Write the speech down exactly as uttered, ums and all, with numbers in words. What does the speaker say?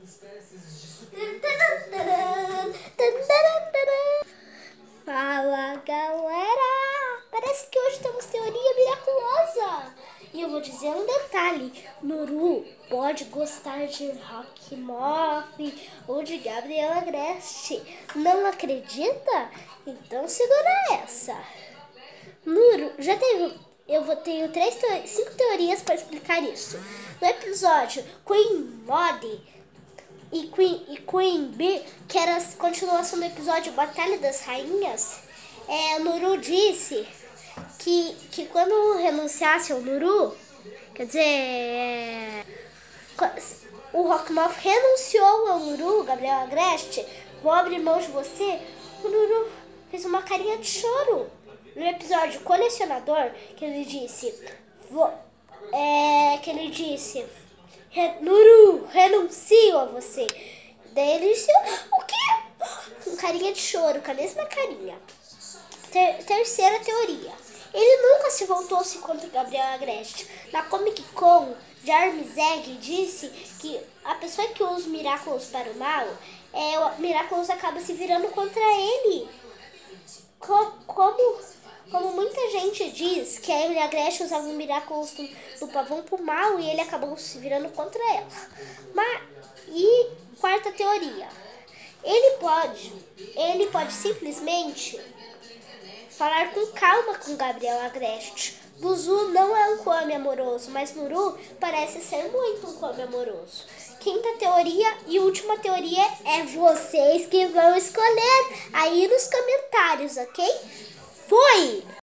Fala, galera! Parece que hoje temos teoria miraculosa. E eu vou dizer um detalhe: Nuru pode gostar de Rock Moff ou de Gabriela Agreste. Não acredita? Então segura essa. Nuru, já teve... Eu vou ter três, cinco teorias para explicar isso. No episódio Queen Mod e Queen, e Queen Bee, que era a continuação do episódio Batalha das Rainhas, é, Nuru disse que, que quando renunciasse ao Nuru, quer dizer, é, o Rockmouth renunciou ao Nuru, Gabriel Agreste, vou abrir mão de você, o Nuru fez uma carinha de choro. No episódio Colecionador, que ele disse, vou, é, que ele disse, Nuru, renuncio a você. Daí ele disse, o quê? Com carinha de choro, com a mesma carinha. Ter, terceira teoria. Ele nunca se voltou-se contra Gabriel Agreste. Na Comic Con, Jarvis Egg disse que a pessoa que usa Miraculous para o mal, é, o Miraculous acaba se virando contra ele. Co, como... Como muita gente diz que a Emily Agreste usava o Miraculous do, do pavão pro mal e ele acabou se virando contra ela. Mas, e quarta teoria. Ele pode, ele pode simplesmente falar com calma com Gabriel Agreste. Buzu não é um Kwame amoroso, mas Nuru parece ser muito um Kwame amoroso. Quinta teoria e última teoria é vocês que vão escolher aí nos comentários, ok? Foi!